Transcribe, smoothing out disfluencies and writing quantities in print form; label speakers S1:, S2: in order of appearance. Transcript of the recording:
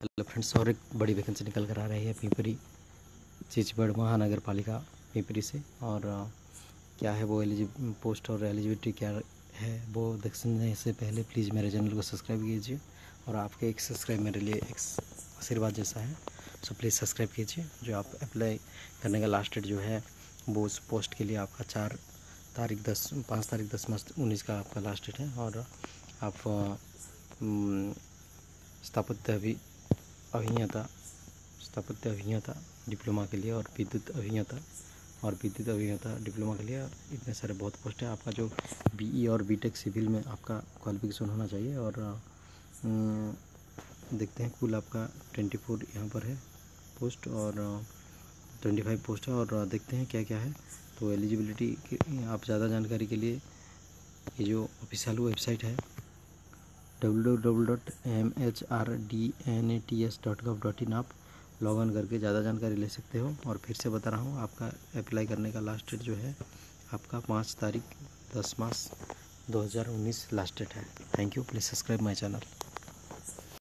S1: Hello friends, और एक बड़ी वैकेंसी निकल कर आ रही है पिंपरी चिचबड़ महानगर पालिका पिंपरी से। और क्या है वो पोस्ट और एलिजिबिलिटी क्या है वो देखने से पहले प्लीज़ मेरे चैनल को सब्सक्राइब कीजिए। और आपके एक सब्सक्राइब मेरे लिए एक आशीर्वाद जैसा है, सो प्लीज़ सब्सक्राइब कीजिए। जो आप अप्लाई करने का लास्ट डेट जो है वो उस पोस्ट के लिए आपका 5 तारीख 10 मार्च 2019 का आपका लास्ट डेट है। और आप स्थापत्य अभियंता डिप्लोमा के लिए और विद्युत अभियंता डिप्लोमा के लिए इतने सारे बहुत पोस्ट है। आपका जो बीई और बीटेक सिविल में आपका क्वालिफिकेशन होना चाहिए। और देखते हैं कुल आपका 24 यहाँ पर है पोस्ट और 25 पोस्ट है। और देखते हैं क्या क्या है। तो एलिजिबिलिटी की आप ज़्यादा जानकारी के लिए ये जो ऑफिशियल वेबसाइट है www.mhrDNATS.gov.in आप लॉग इन करके ज़्यादा जानकारी ले सकते हो। और फिर से बता रहा हूँ, आपका अप्लाई करने का लास्ट डेट जो है आपका 5 तारीख 10 मार्च 2019 लास्ट डेट है। Thank you, please subscribe my channel.